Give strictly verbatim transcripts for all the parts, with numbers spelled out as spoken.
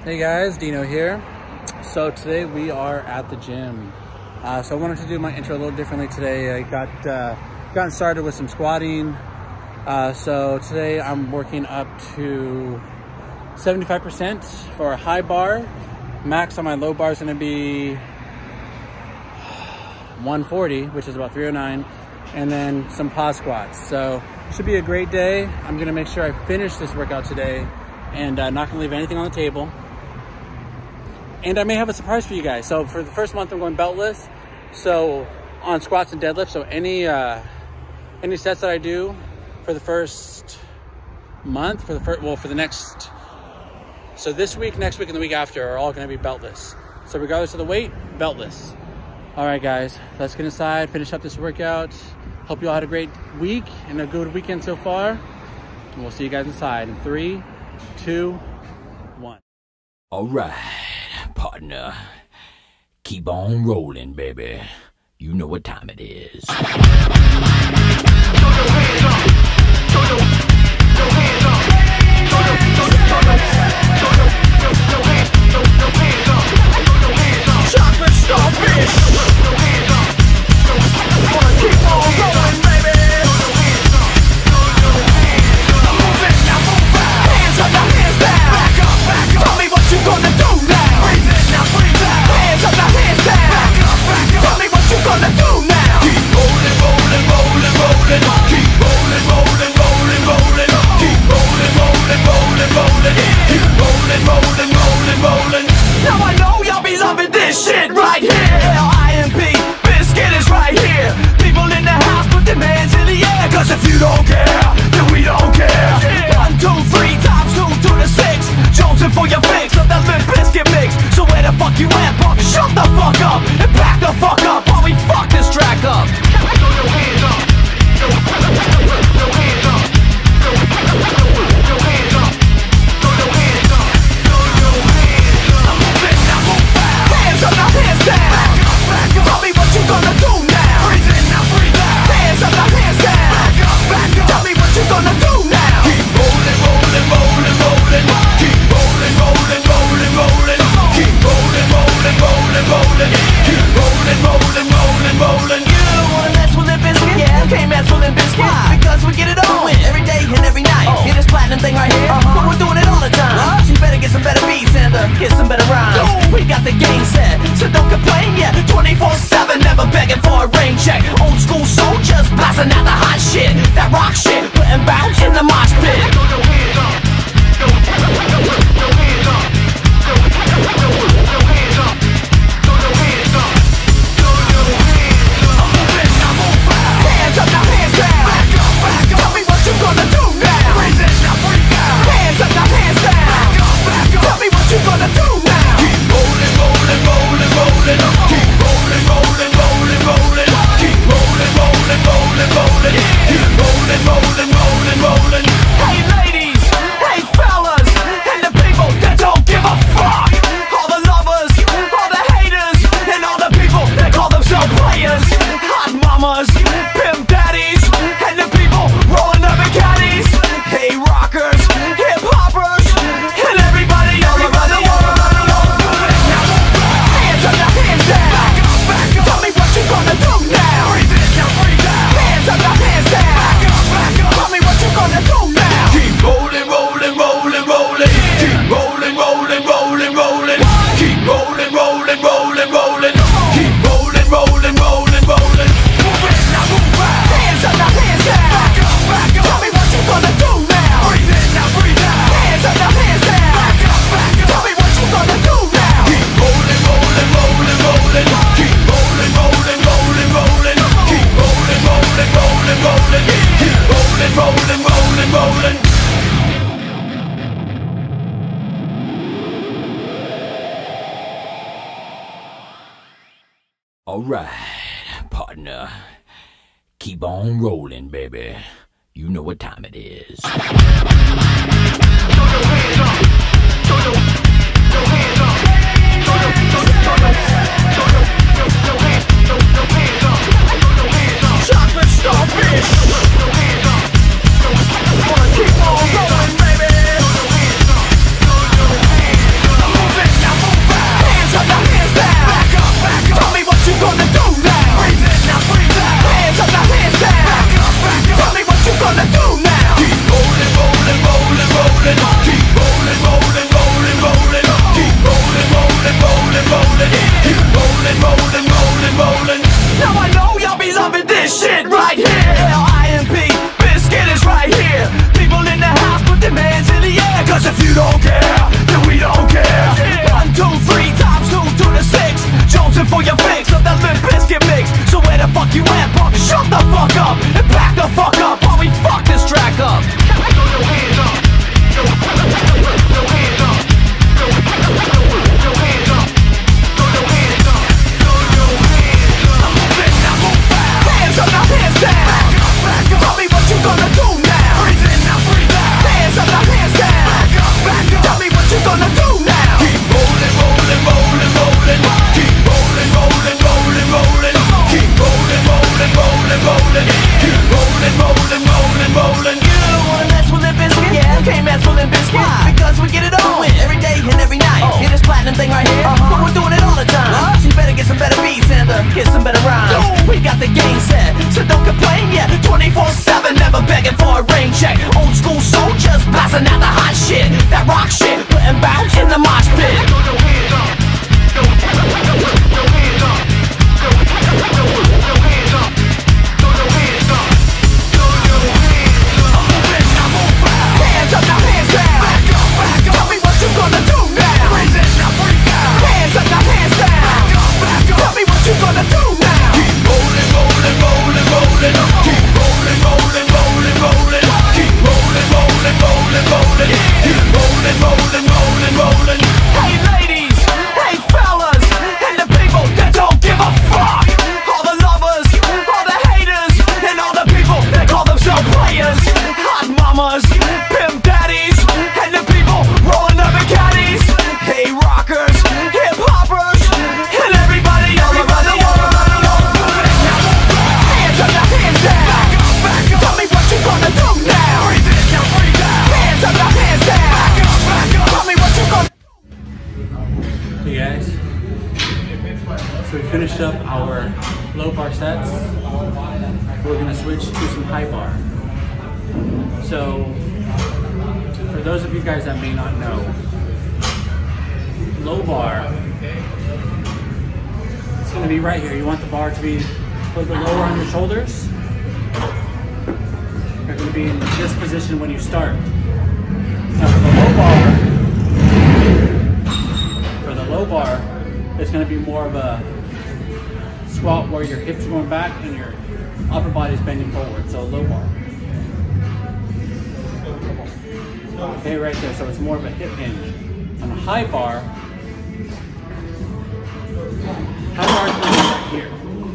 Hey guys, Dino here. So today we are at the gym. Uh, so I wanted to do my intro a little differently today. I got uh, gotten started with some squatting. Uh, so today I'm working up to seventy-five percent for a high bar. Max on my low bar is going to be one forty, which is about three oh nine, and then some pause squats. So should be a great day. I'm going to make sure I finish this workout today and uh, not going to leave anything on the table. And I may have a surprise for you guys. So for the first month, I'm going beltless. So on squats and deadlifts. So any uh, any sets that I do for the first month, for the first, well, for the next, so this week, next week, and the week after are all going to be beltless. So regardless of the weight, beltless. All right, guys, let's get inside, finish up this workout. Hope you all had a great week and a good weekend so far. And we'll see you guys inside in three, two, one. All right. Partner, keep on rolling, baby. You know what time it is. Throw your hands up. Throw your, your hands up. Throw your, throw your, throw your, throw your, throw your hands, throw your hands up. Throw your hands up. Chocolate starfish. Throw your hands up. Wanna keep on rolling, baby. Throw your hands up. Throw your hands up. Move it, now move out. Hands up, now hands down. Back up, back up. Tell me what you gonna do now. Now breathe out. Hands up, now hands down. Back up, back up. Tell me what you gonna do now. Keep rolling, rolling, rolling, rolling. Keep rolling, rolling, rolling, rolling. Keep rolling, rolling, rolling, rolling. Keep rolling, rolling, rolling, rolling. Now I know y'all be loving this shit right here. L I M P, Biscuit is right here. People in the house put their hands in the air. Cause if you don't care, then we don't care. One, two, three, times two to the six. Jonesing for your fix of that Limp Bizkit mix. So where the fuck you at, punk? Shut the fuck up and back the fuck up while we fuck this track up. Throw your hands up. Throw your hands up. Throw your hands up. Throw your hands up. Throw your hands up. I'm moving, now move out. Hands up, now hands down. Back up, back up. Tell me what you gonna do now. Breathe in, now breathe out. Hands up, now hands down. Back up, back up. Tell me what you gonna do now. Keep rolling, rolling, rolling, rolling. Keep rolling, rolling, rolling, rolling. Keep rolling, rolling, rolling, rolling. Keep rolling, rolling, rolling, rolling. You don't wanna mess with Limp Bizkit? Yeah, you can't mess with Limp Bizkit. Why? Because we get it on every day and every night. Oh. Hear this platinum thing right here? Uh-huh. But we're doing it all the time. What? So you better get some better beats and uh, get some better rhymes. Oh. We got the game set, so don't complain yet. twenty-four seven, never begging for a rain check. Old school soldiers blasting out the hot shit. That rock shit, putting bounce in the mosh pit. Throw your hands up. Throw your hands up. Throw your hands up. Throw your hands up. Throw your hands up. I'm moving, now move out. Hands up, now hands down. Back up, back up. Tell me what you gonna do now. Breathe in, now breathe out. Hands up, now hands down. Back up, back up. Tell me what you gonna do now. Keep rolling, rolling, rolling, rolling. Keep rolling, rolling, rolling, rolling. Keep rolling, rolling, rolling, rolling. Keep rolling, rolling, rolling, rolling. Hey ladies, hey fellas, and the people that don't give a fuck. All the lovers, all the haters, and all the people that call themselves players. Hot mamas, pimp daddies, and the people rolling up in caddies. Hey rockers, hip hoppers, and everybody all around the world. Hands up, now hands down. Back up, back up. Tell me what you gonna do now. Breathe in, now breathe out. Hands up, now hands down. Back up, back up. Tell me what you gonna do now. Keep rolling, rolling, rolling, rolling. Keep rolling, rolling, rolling, rolling. Keep rolling, rolling, rolling, rolling. Keep rolling, rolling, rolling, rolling. Move it, now move out. Hands up, now hands down. Back up, back up. Tell me what you gonna do now. Breathe in, now breathe out. Hands up, now hands down. Back up, back up. Tell me what you gonna do now. Keep rolling, rolling, rolling, rolling. Keep rolling, rolling, rolling, rolling. Keep rolling, rolling, rolling, rolling. Keep rolling, rolling, rolling, rolling. All right, partner, keep on rolling, baby. You know what time it is. Throw your hands up. Throw your, your hands up. Throw your, throw your, throw your, throw your, your hands, throw your hands up. Throw your hands up. Chocolate starfish. Throw your hands up. Wanna keep on rolling, baby. Throw your hands up. Throw your hands up. platinum thing right here, uh-huh. But we're doing it all the time. What? So you better get some better beats and uh, get some better rhymes. Ooh. We got the game set, so don't complain yet. twenty-four seven, never begging for a rain check. Old school soldiers blasting out the hot shit, that rock shit, putting bounce in the mosh pit. Throw your hands up, throw your hands up, throw your hands up, throw your hands up, throw your hands up, throw your hands up. Now move back. Hands up, now hands down. Back up, back up. Tell me what you gonna do now. Breathe in, now breathe out. Hands up, now hands down. Back up, back up. Tell me what you gonna do now. Keep rolling, rolling, rolling, rolling. Keep rolling, rolling, rolling, rolling. Keep rolling, rolling, rolling, rolling. Keep rolling, rolling, rolling, rolling. Hey ladies, hey fellas, and the people that don't give a fuck. All the lovers, all the haters, and all the people that call themselves players. Hot mamas, pimp daddies, and the people rolling up in caddies. Hey rockers, hip hoppers, and everybody, everybody, everybody, everybody. Hands up, now hands down. Back up, back up. Tell me what you gonna do now. Breathe in, now breathe out. Hands up, now hands down. Back up, back up. Tell me what you gonna do. Hey guys, so we finished up our low bar sets. We're gonna switch to some high bar. So for those of you guys that may not know, low bar, it's gonna be right here. You want the bar to be a little bit lower on your shoulders. You're gonna be in this position when you start. Now for the low bar, for the low bar, it's going to be more of a squat where your hips are going back and your upper body is bending forward, so low bar. Okay, right there, so it's more of a hip hinge. On the high bar, high bar is going to be right here.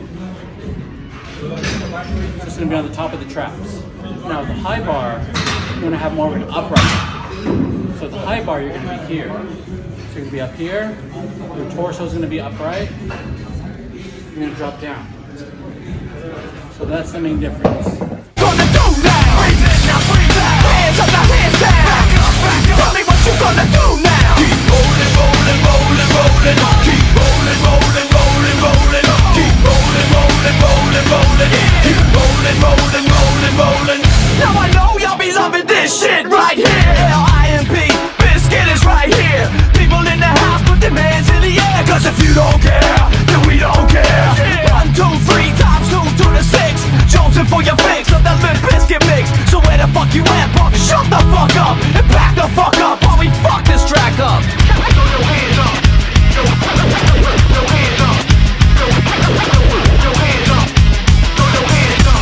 So it's going to be on the top of the traps. Now the high bar, you're going to have more of an upright. So the high bar, you're going to be here. So you're going to be up here, your torso is going to be upright, you're going to drop down. So that's the main difference. Gonna do now. Breathe in, now breathe out. Hands up, now hands down. Back up, back up. Tell me what you gonna do now. Keep rolling, rolling, rolling, rolling. Keep rolling, rolling, rolling, rolling. Keep rolling, rolling, rolling, rolling. Keep rolling, rolling, rolling, rolling. Now I know y'all be loving this shit right here. L I M P, Biscuit is right here. People in the house, put their hands in the air. Cause if you don't care, then we don't care. One, two, three, times two to the six. Jonesing for your fix of that Limp Bizkit mix. So where the fuck you at, punk? Shut the fuck up and back the fuck up while we fuck this track up. Throw your hands up. Throw your hands up. Throw your hands up. Throw your hands up. Throw your hands up.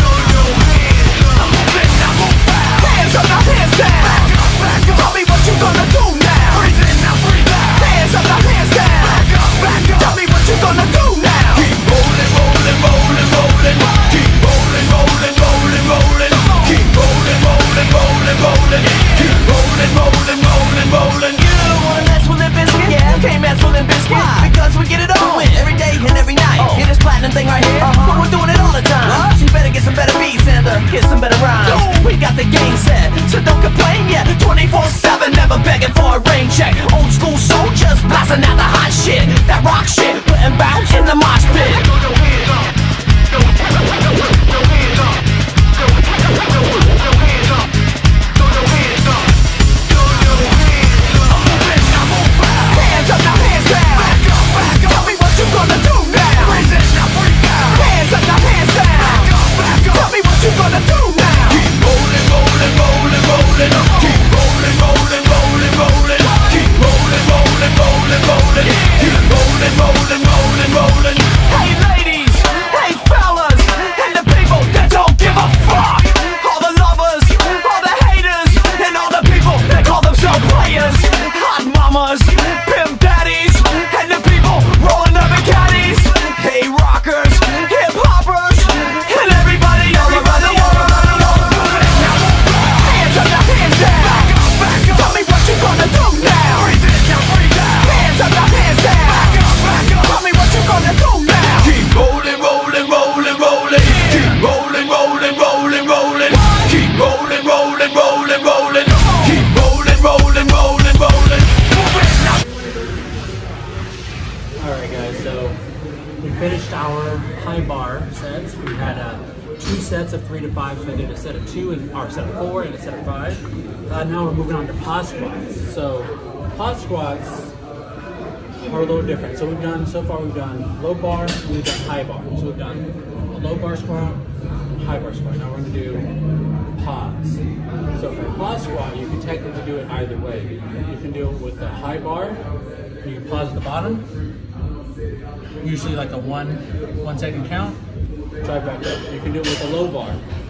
Now move in, now move back. Hands up, now hands down. Back up, back up. Tell me what you gonna do now. Breathe in, now breathe out. Hands up, now hands down. Back up, back up. Tell me what you gonna do now. Keep rolling, rolling, rolling, rolling. Keep rolling, rolling, rolling, rolling. Keep rolling, rolling, rolling, rolling. Keep rolling, rolling, rolling, rolling. You don't wanna mess with Limp Bizkit? Yeah, you can't mess with Limp Bizkit. Why? Because we get it on with every day and every night. Oh. Hear this platinum thing right here? Uh-huh. But we're doing it all the time. What? So you better get some better beats and uh, get some better rhymes. Ooh. We got the game set, so don't complain yet. twenty-four seven, never begging for a rain check. Old school soldiers blasting out the hot shit, that rock shit, putting bounce in the mosh pit. Throw your hands up. Throw your hands up. Throw your hands up. Throw your hands up. Throw your hands up. Move in, now move back. Hands up, now hands down. Back up, back up. Tell me what you gonna do now. Breathe in, now breathe out. Hands up, now hands down. Back up, back up. Tell me what you gonna do now. Keep rolling, rolling, rolling, rolling. Keep rolling, rolling, rolling, rolling. Keep rolling, rolling, rolling, rolling. Keep rolling, rolling, rolling, rolling. Hey ladies, hey fellas, and the people that don't give a fuck. All the lovers, all the haters, and all the people that call themselves players. Hot mamas, pimp daddies, and the people rolling up in caddies. Hey rockers, hip hoppers, and everybody, everybody, everybody, everybody. Hands up, now hands down. Back up, back up. Tell me what you gonna do now. Breathe in, now breathe out. Hands up, now hands down. Back up, back up. Tell me what you gonna do now. Keep rolling, rolling, rolling, rolling. Keep rolling, rolling, rolling, rolling. Keep rolling, rolling, rolling, rolling. Keep rolling, rolling, rolling, rolling. Move it now. our high bar sets. We had uh, two sets of three to five, so I did a set of two, and, or a set of four and a set of five. Uh, now we're moving on to pod squats. So pod squats are a little different. So we've done, so far we've done low bar and we've done high bar. So we've done a low bar squat, high bar squat. Now we're gonna do pods. So for a pod squat, you can technically do it either way. You can do it with the high bar, you can pause at the bottom, usually like a one, one second count, drive back up. You can do it with a low bar.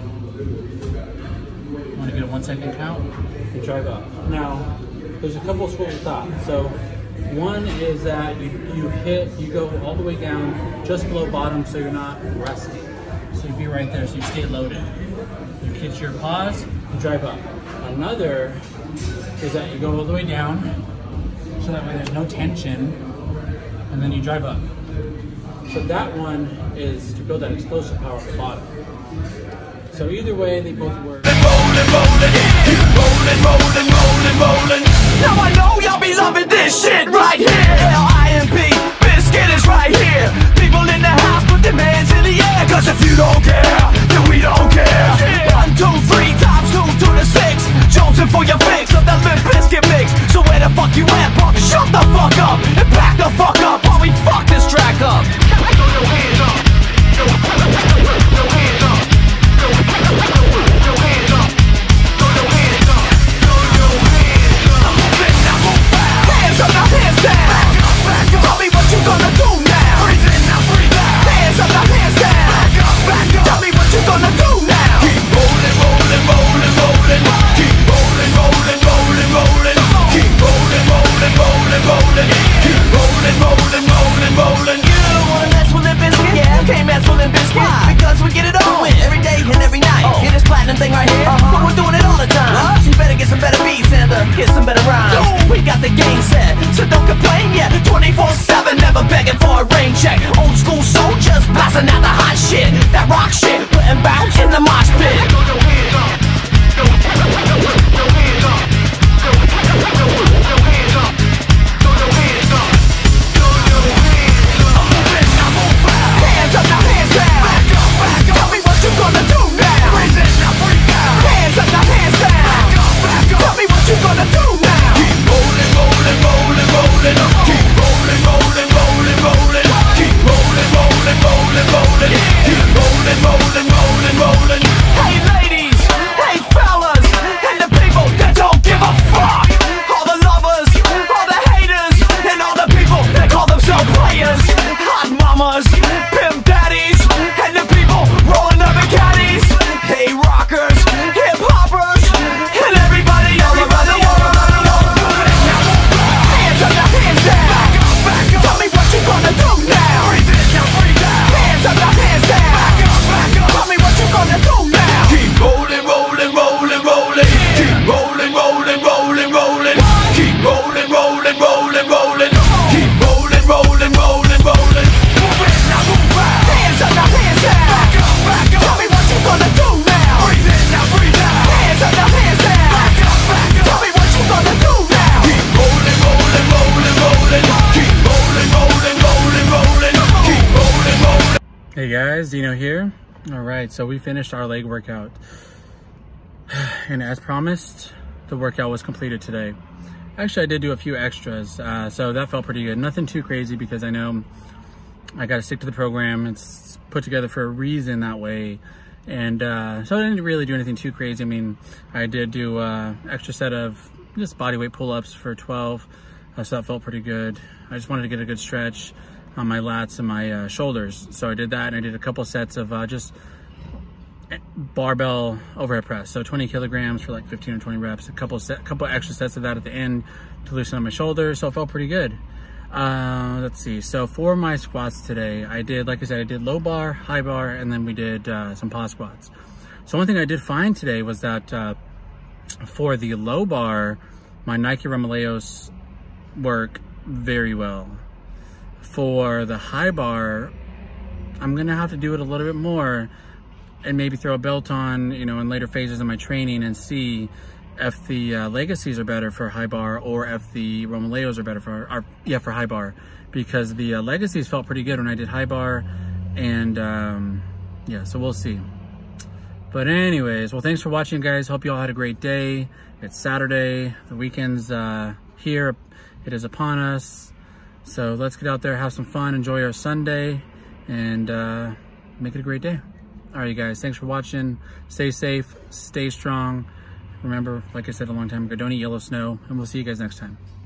You wanna get a one second count, and drive up. Now, there's a couple of schools of thought. So one is that you, you hit, you go all the way down just below bottom so you're not resting. So you'd be right there, so you stay loaded. You hit your pause, and drive up. Another is that you go all the way down, so that way there's no tension, and then you drive up. So that one is to build that explosive power at the bottom. So either way, they both work. Rolling, rolling, keep rolling, rolling, rolling, rolling. Now I know y'all be loving this shit right here. L I M P, Biscuit is right here. People in the house put their hands in the air, cause if you don't care, then we don't care. One, two, three, times two to the six. Jonesing for your fix of that Limp Biscuit mix. So where the fuck you at, punk? Shut the fuck up and back the fuck up while we fuck this track up. Throw your hands up. Throw your hands up. Throw your hands up. Throw your hands up. Throw your hands up. Now move fast. Hands up, now hands down. Back up, back up. Tell me what you gonna do now. Breathe in, now breathe out. Hands up, now hands down. Back up, back up. Tell me what you gonna do now. Keep rolling, rolling, rolling, rolling. Keep rolling, rolling, rolling, rolling. Keep rolling, rolling, rolling, rolling. Keep rolling, rolling, rolling, rolling. You don't wanna mess with Limp Bizkit? Yeah, can't mess with Limp Bizkit. Why? Because we get it on every day and every night. Oh. Hear this platinum thing right here? Uh-huh. But we're doing it all the time. Huh? So you better get some better beats and uh, get some better rhymes. Ooh. We got the game set, so don't complain. Yeah, twenty-four seven, never begging for a rain check. Old school soldiers blasting out the hot shit, that rock shit, putting bounce in the mosh pit. Throw your hands up. Throw your hands up. Throw your hands up. Throw your hands up. Throw your hands up. Moving, now move fast. Hands up, now hands down. Back up, back up. Tell me what you gonna do now. Breathe in, now breathe out. Hands up, now hands down. Back up, back up. Tell me what you gonna do now. Keep rolling, rolling, rolling, rolling. Keep rolling, rolling, rolling, rolling. Keep rolling, rolling, rolling, rolling. Keep rolling, rolling, rolling, rolling. Hey ladies, hey fellas, and the people that don't give a fuck. All the lovers, all the haters, and all the people that call themselves players. Hot mamas, pimp daddies, and the people rolling up in caddies. Hey rockers, hip hoppers, and everybody all around the world. Hands up, now hands down. Back up, back up. Tell me what you gonna do now. Breathe in, now breathe out. Hands up, now hands down. Back up, back up. Tell me what you gonna do now. Keep rolling, rolling, rolling, rolling. Keep rolling, rolling, rolling, rolling. Keep rolling, rolling, rolling, rolling. Keep rolling, rolling, rolling, rolling. Move in, now move out. Hands up, now hands down. Back up, back up. Tell me what you gonna do now. Breathe in, now breathe out. Hands up, now hands down. Back up, back up. Tell me what you gonna do now. Keep rolling, rolling, rolling, rolling. Keep rolling, rolling, rolling, rolling. Keep rolling, rolling. Hey guys, Dino here. All right, so we finished our leg workout. And as promised, the workout was completed today. Actually, I did do a few extras, uh, so that felt pretty good. Nothing too crazy because I know I got to stick to the program. It's put together for a reason that way. And uh, so I didn't really do anything too crazy. I mean, I did do an uh, extra set of just body weight pull-ups for twelve, uh, so that felt pretty good. I just wanted to get a good stretch on my lats and my uh, shoulders. So I did that, and I did a couple sets of uh, just barbell overhead press. So twenty kilograms for like fifteen or twenty reps, a couple set, couple extra sets of that at the end to loosen up my shoulders. So it felt pretty good. Uh, let's see. So for my squats today, I did, like I said, I did low bar, high bar, and then we did uh, some pod squats. So one thing I did find today was that uh, for the low bar, my Nike Romaleos work very well. For the high bar, I'm gonna have to do it a little bit more and maybe throw a belt on, you know, in later phases of my training and see if the uh, Legacies are better for high bar or if the Romaleos are better for, or, yeah, for high bar. Because the uh, Legacies felt pretty good when I did high bar, And um, yeah, so we'll see. But anyways, well, thanks for watching, guys. Hope you all had a great day. It's Saturday. The weekend's uh, here. It is upon us. So let's get out there, have some fun, enjoy our Sunday, and uh, make it a great day. All right, you guys, thanks for watching. Stay safe, stay strong. Remember, like I said a long time ago, don't eat yellow snow, and we'll see you guys next time.